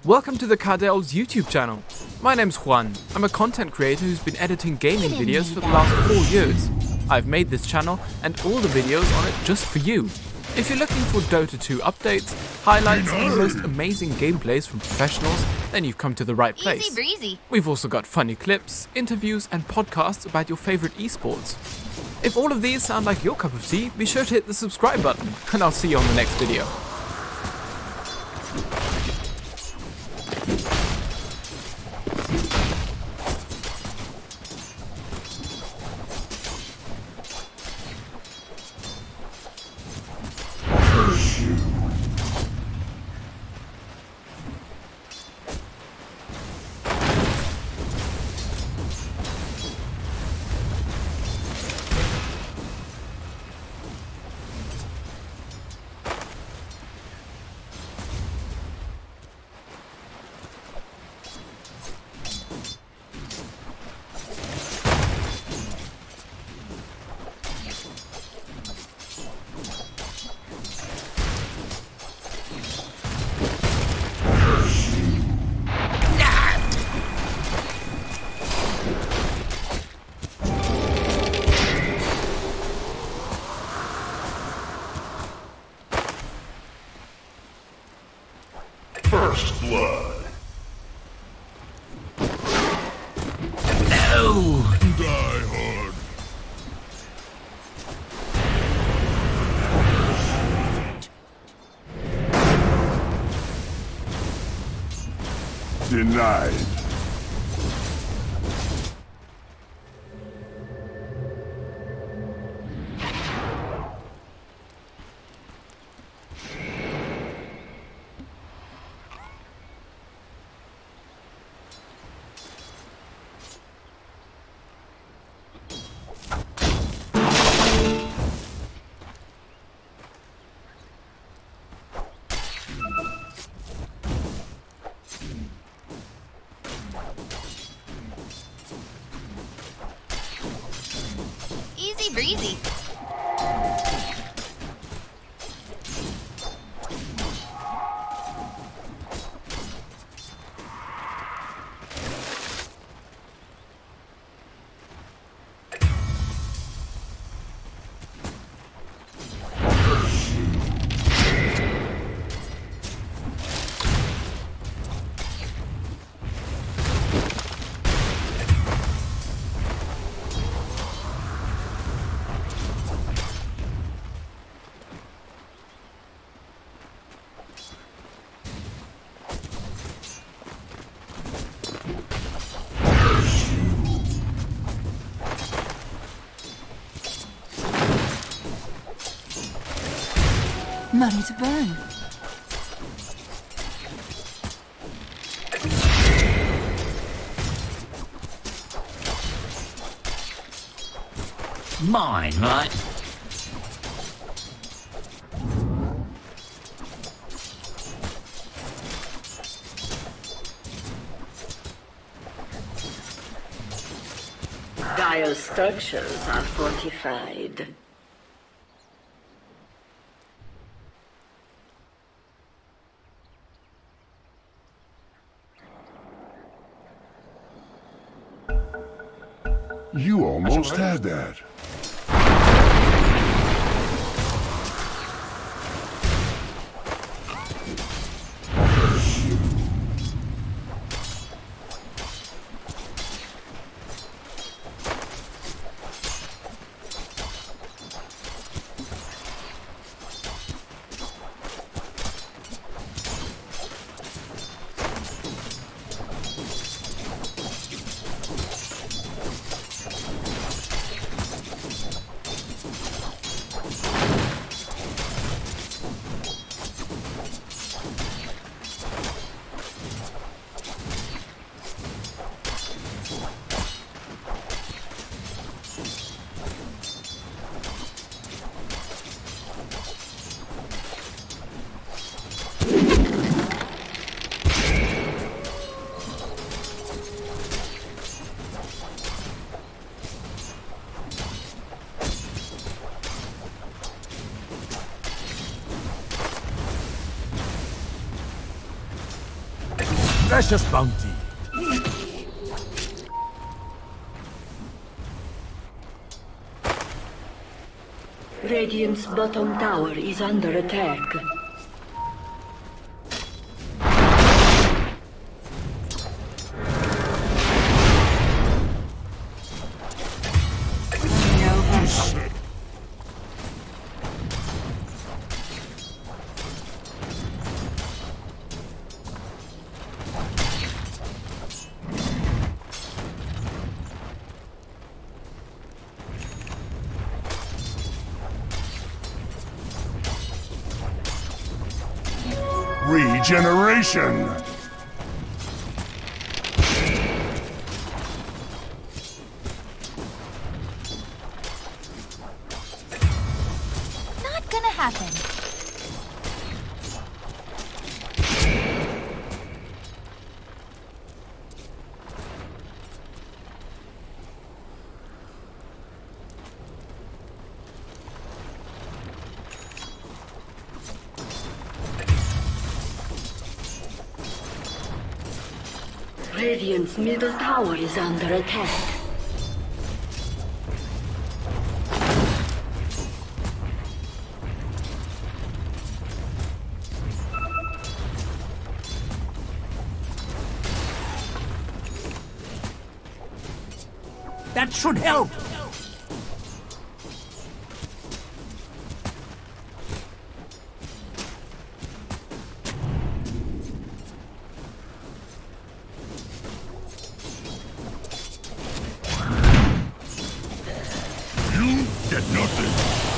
Welcome to the Cardel's YouTube channel. My name's Juan. I'm a content creator who's been editing gaming videos for the last 4 years. I've made this channel and all the videos on it just for you. If you're looking for Dota 2 updates, highlights and the most amazing gameplays from professionals, then you've come to the right place. Easy breezy. We've also got funny clips, interviews and podcasts about your favorite esports. If all of these sound like your cup of tea, be sure to hit the subscribe button and I'll see you on the next video. First blood. No! Die hard. Denied. Easy breezy. Money to burn. Mine, right? Dire structures are fortified. You almost had that. precious bounty. Radiant's bottom tower is under attack. Regeneration! Not gonna happen. Radiant's middle tower is under attack. That should help. You get nothing.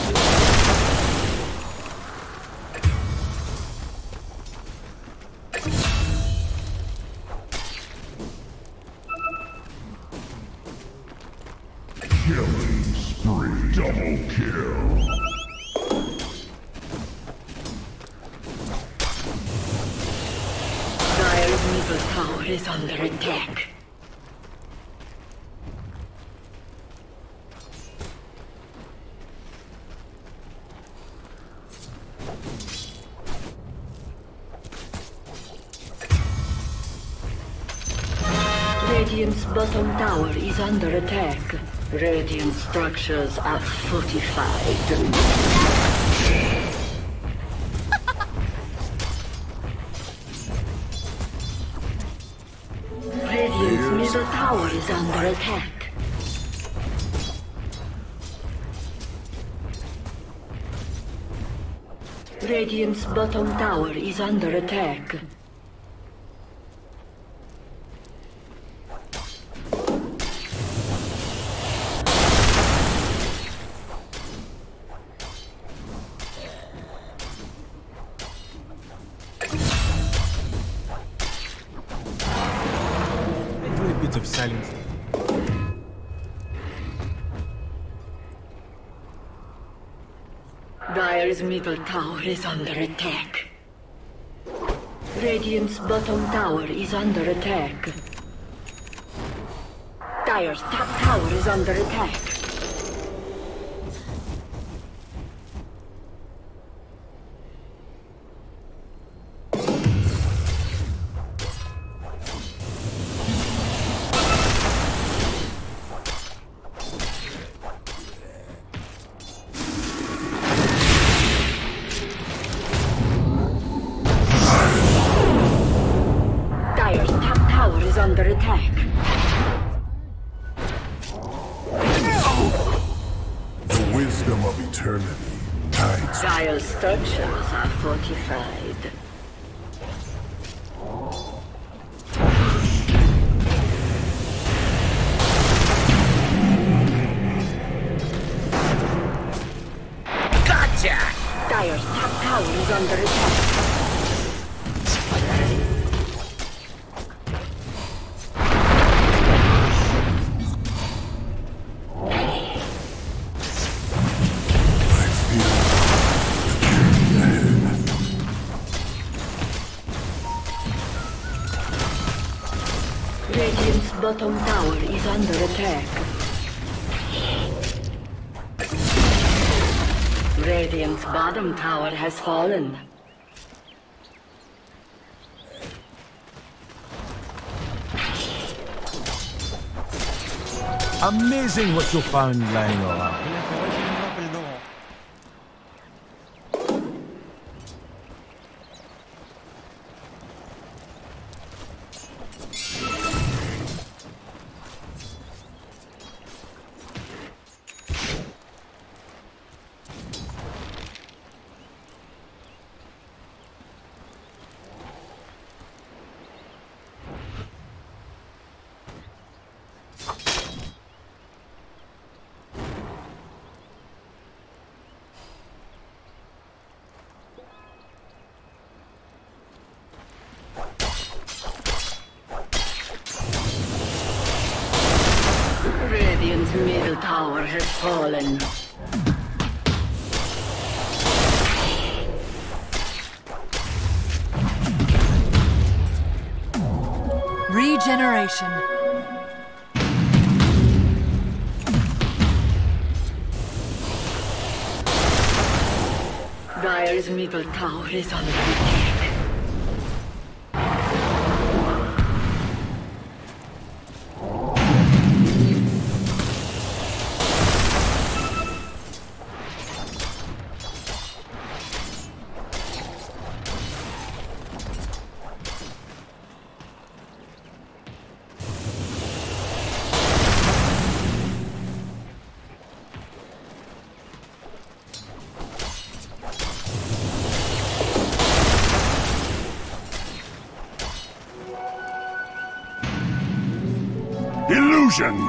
Killing spree. Double kill. Dire's middle tower is under attack. Radiant's bottom tower is under attack. Radiant structures are fortified. Radiant's middle tower is under attack. Radiant's bottom tower is under attack. Of silence. Dire's middle tower is under attack. Radiant's bottom tower is under attack. Dire's top tower is under attack. Under attack. The wisdom of eternity guides. Dire's structures are fortified. Gotcha! Dire's top tower is under attack. Radiant's bottom tower is under attack. Radiant's bottom tower has fallen. Amazing what you found lying around. Radiant's middle tower has fallen. Regeneration. Dire's middle tower is under attack. Illusion!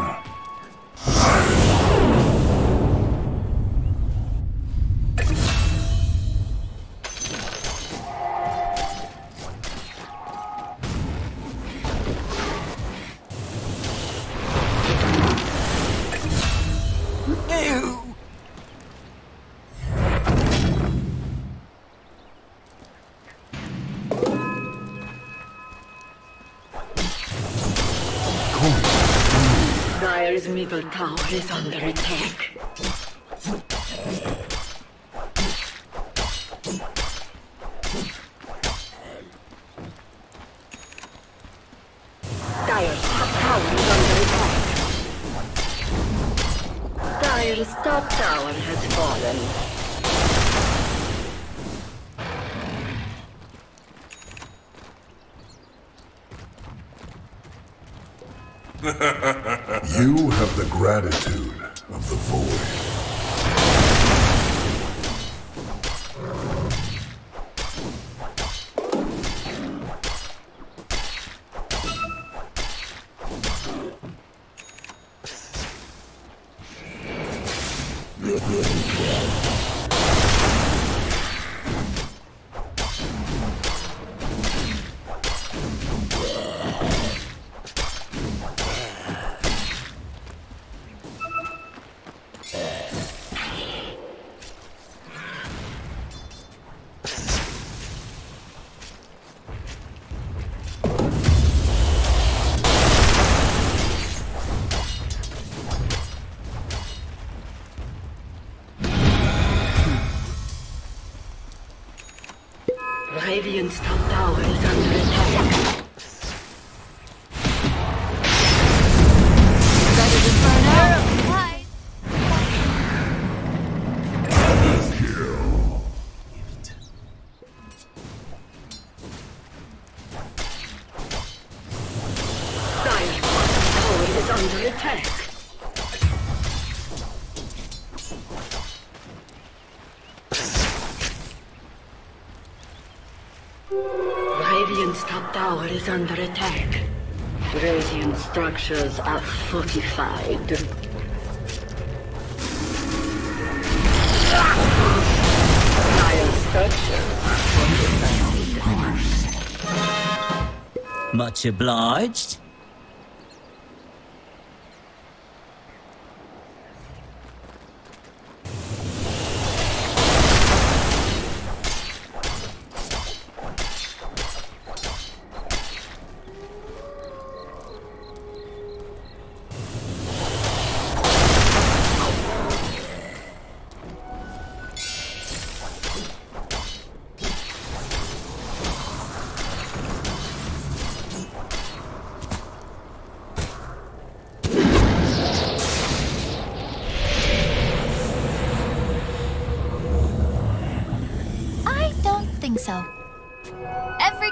Dire's middle tower is under attack. Dire's top tower is under attack. Dire's top tower has fallen. You have the gratitude of the void. Radiant's top tower is under attack. Ready to burn out? Hi. Dire's bottom tower is under attack. Radiant's top tower is under attack. Radiant structures are fortified. Dire structures are fortified. Much obliged.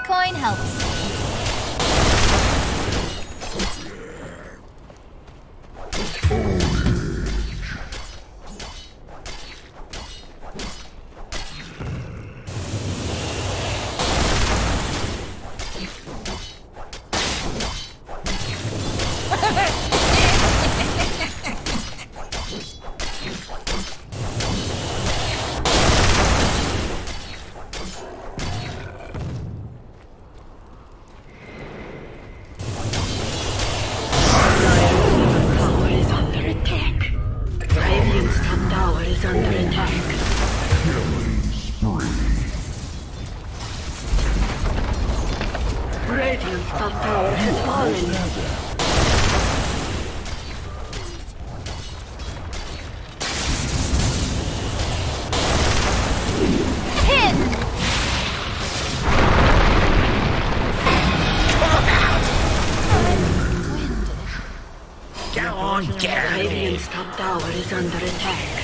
coin helps. Radiant's top tower has fallen. Hit! Go on, get me. Radiant's top tower is under attack.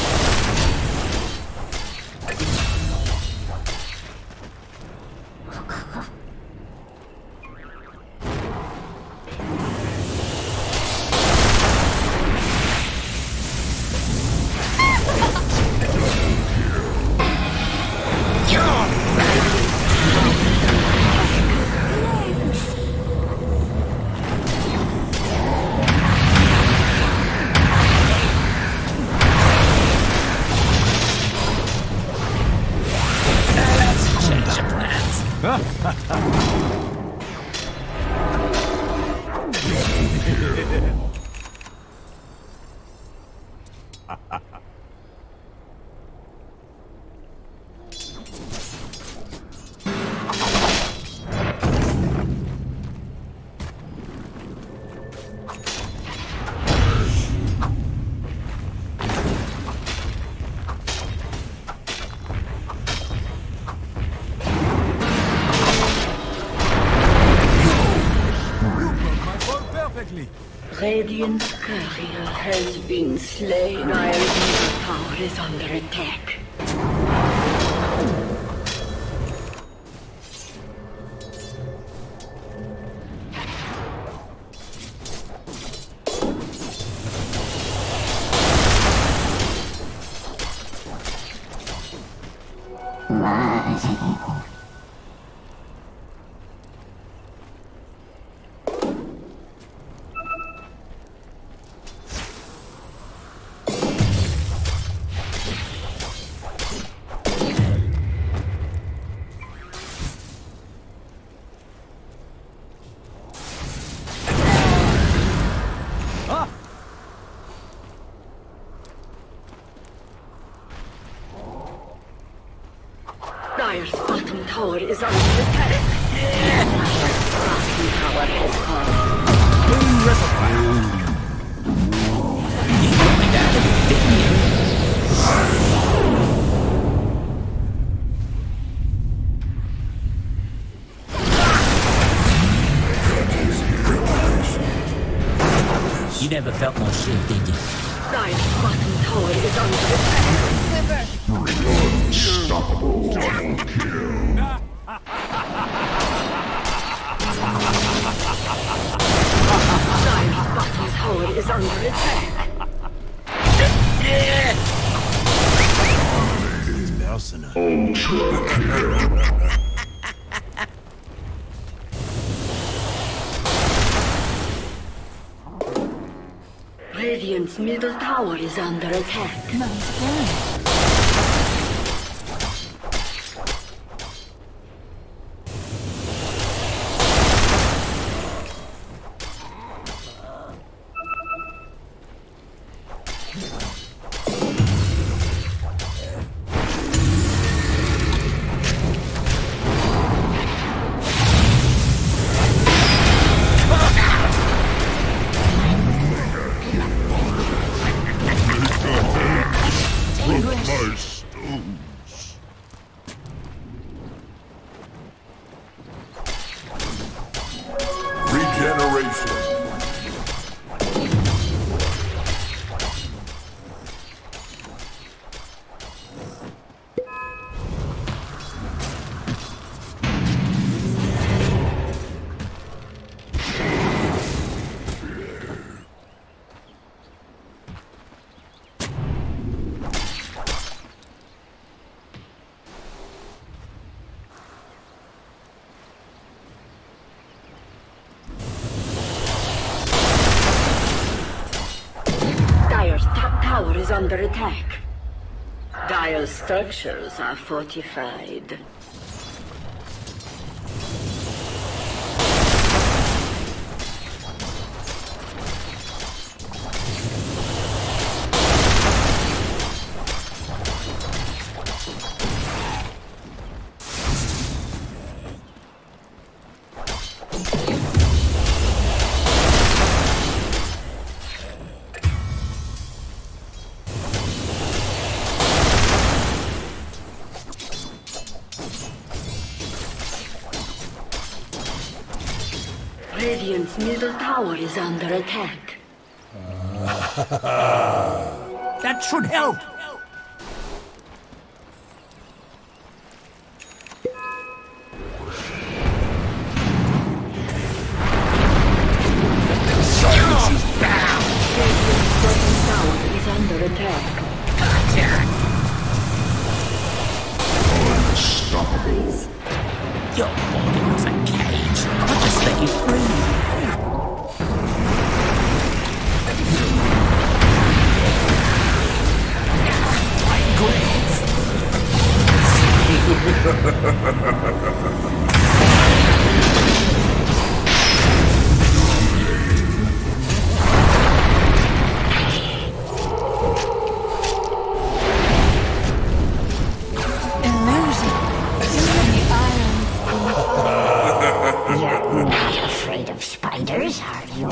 Radiant's courier has been slain. Our middle tower is under attack. Dire's bottom tower is under attack. Dire's bottom tower has You never felt more shit, did you? Dire's bottom tower is under attack. Unstoppable double kill. Dire's bottom tower is under attack. Ultra kill. Radiant's middle tower is under attack. My stones. Regeneration. under attack. Dire's structures are fortified. Radiant's middle tower is under attack. That should help. Radiant's bottom tower is under attack. Unstoppable. Your body was a cage. I'll just let you free. You're not afraid of spiders, are you?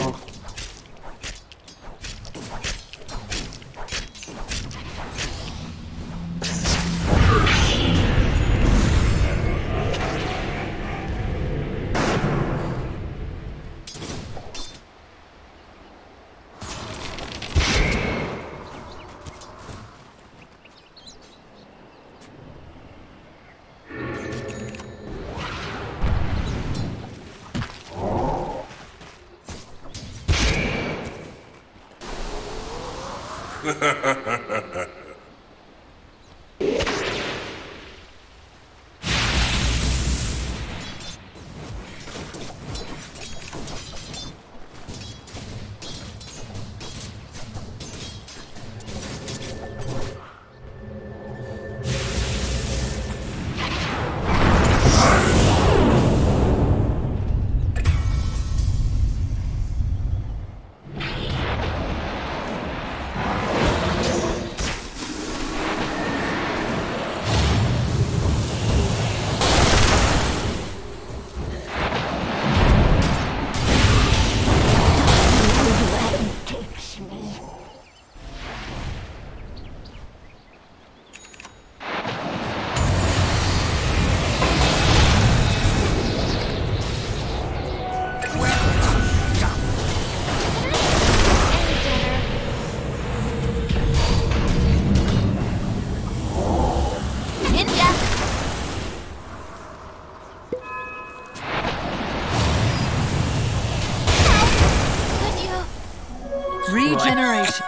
Regeneration.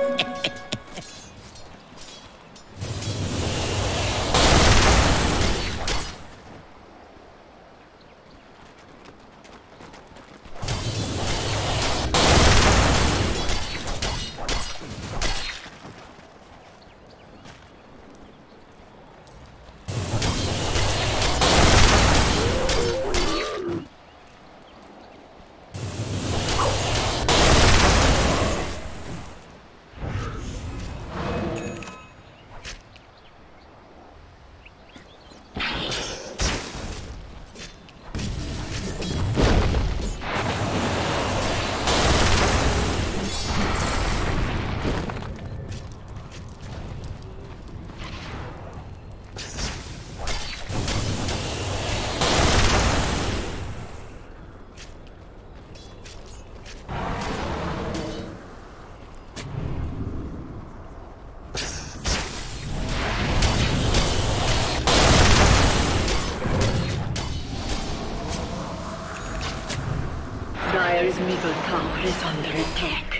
Dire's middle tower is under attack.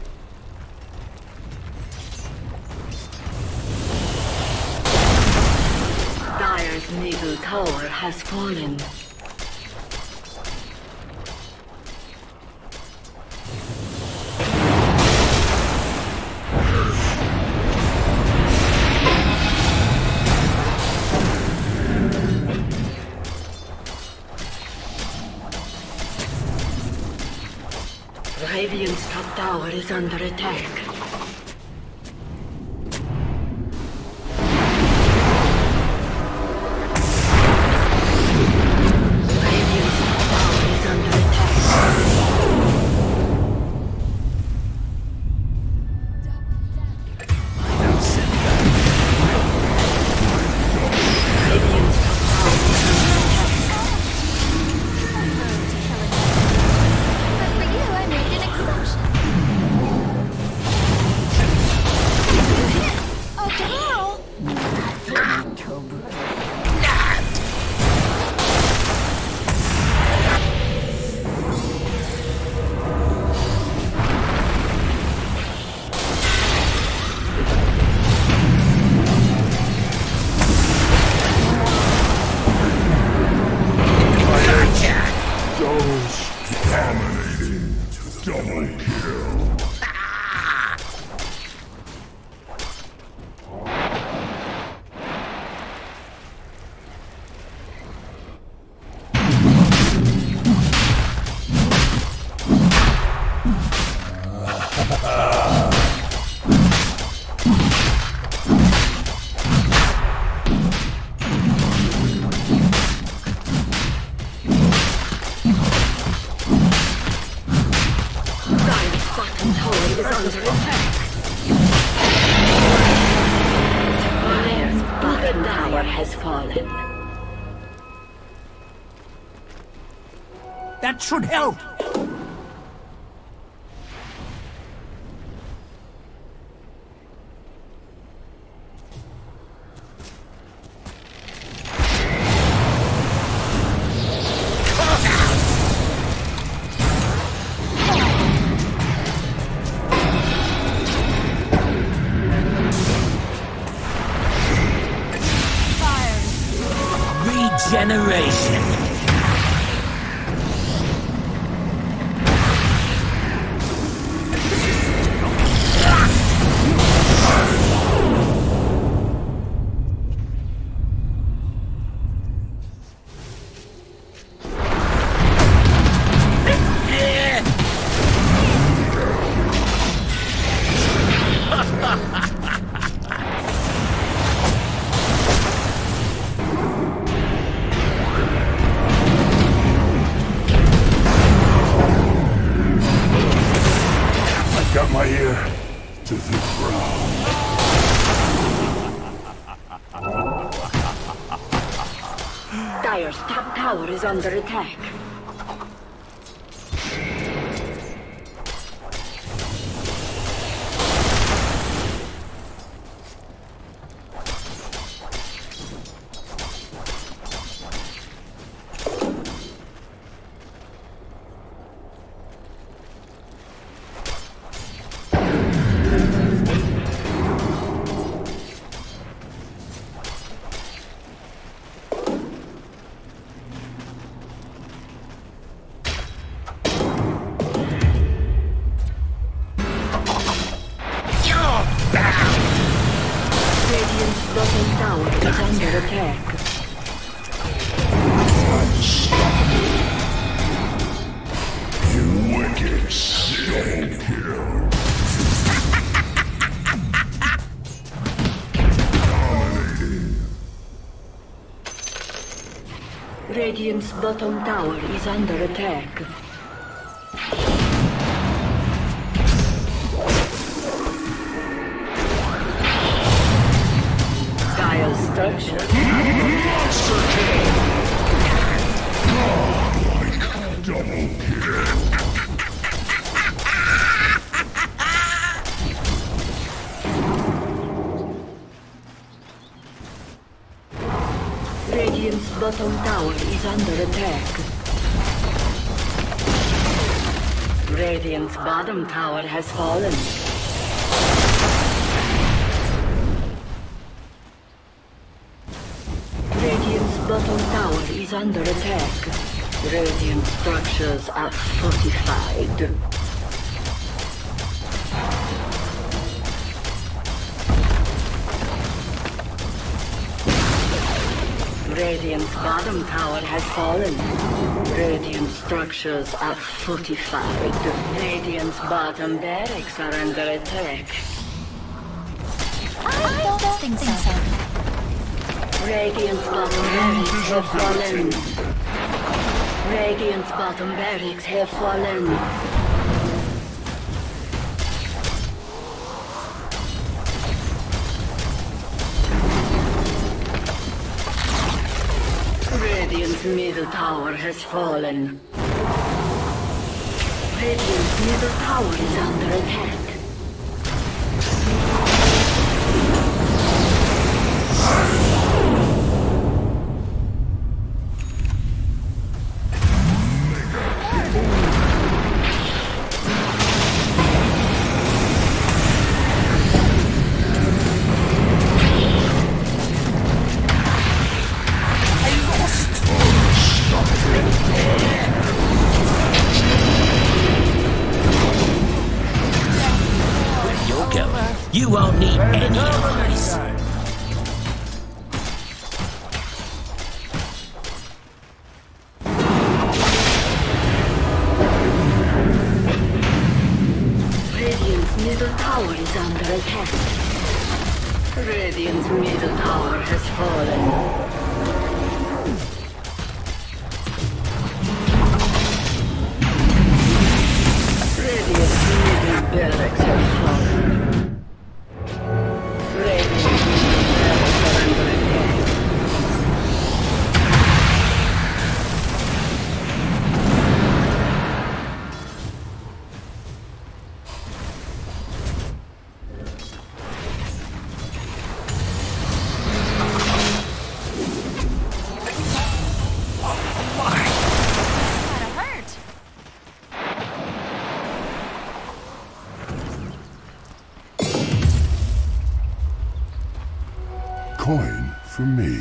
Dire's middle tower has fallen. Radiant's top tower is under attack. Radiant's top tower is under attack. Radiant's top tower is under attack. But for you, I made an exception. Oh, girl! Nothing to break. Dominating to the double kill. Dire's bottom tower is under attack. Dire's bottom tower has fallen. That should help. Regeneration. Got my ear to the ground. Dire's top tower is under attack. Radiant's bottom tower is under attack. You wicked double kill. Dominating. Radiant's bottom tower is under attack. Dire's structure. Monster kill. Godlike double kill. Radiant's bottom tower is under attack. Radiant's bottom tower has fallen. Radiant's bottom tower is under attack. Radiant structures are fortified. Radiant's bottom tower has fallen. Radiant structures are fortified. Radiant's bottom barracks are under attack. I don't think so. Radiant's bottom barracks have fallen. Radiant's bottom barracks have fallen. Radiant's middle tower has fallen. Radiant's middle tower is under attack. You won't need any allies. Radiant's middle tower is under attack. Radiant's middle tower has fallen. Radiant's middle barracks have fallen. Radiant's middle barracks are under attack. Gotta hurt. Coin for me.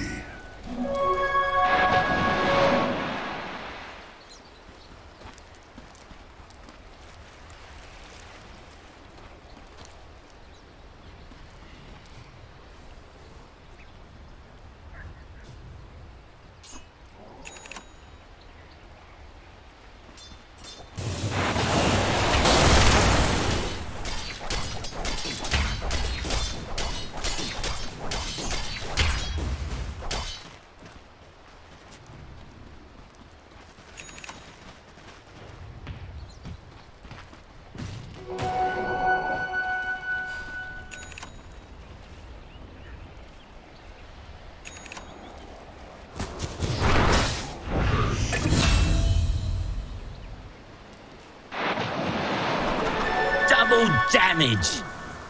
Double damage.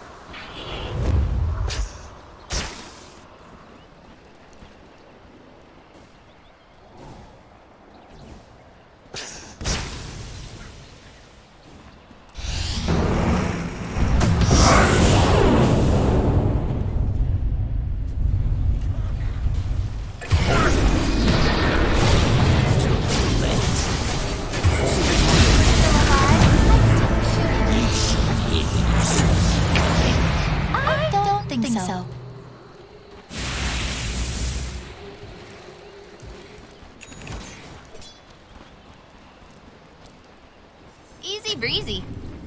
I don't think so. Easy breezy.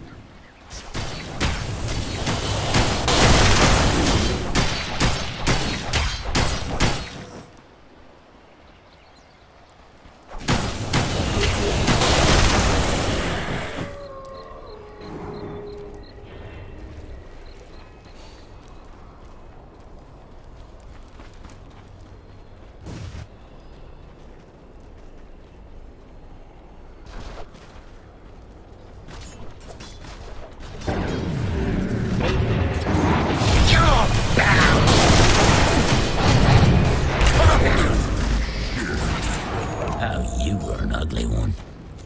Oh, you were an ugly one.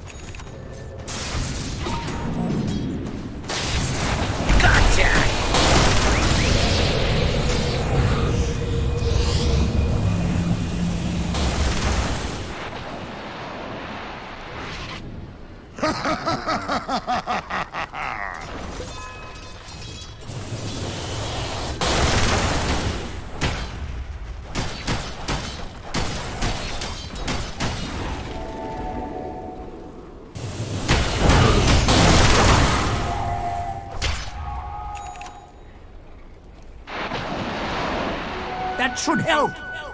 Gotcha! That should help.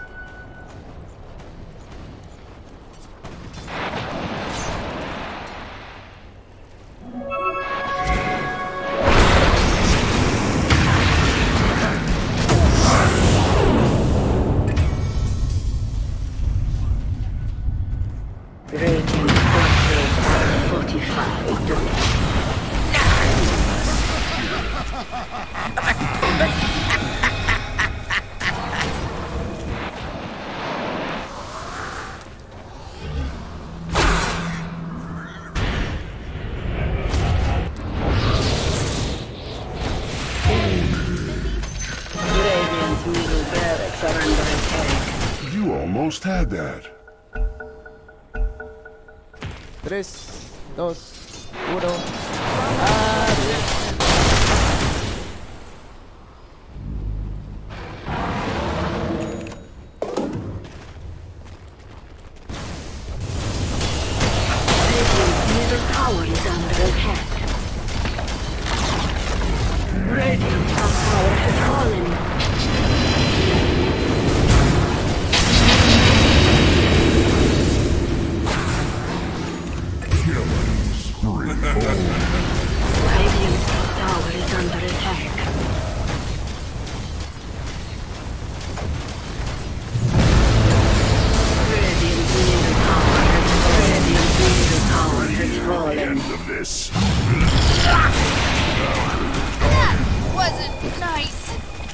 Radiant structures are fortified. Radiant's middle barracks are under attack. You almost had that. 3, 2, 1. Radiant's middle tower is under attack. Radiant's top tower has fallen. Radiant's top tower is under attack. Radiant's middle tower has fallen. End of this. That wasn't nice.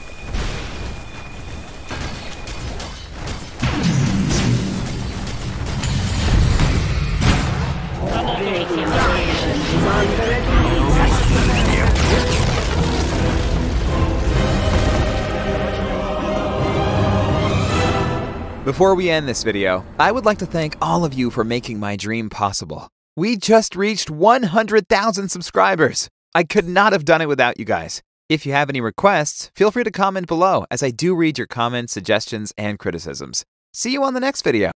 Radiant is under attack. Before we end this video, I would like to thank all of you for making my dream possible. We just reached 100,000 subscribers. I could not have done it without you guys. If you have any requests, feel free to comment below, as I do read your comments, suggestions, and criticisms. See you on the next video.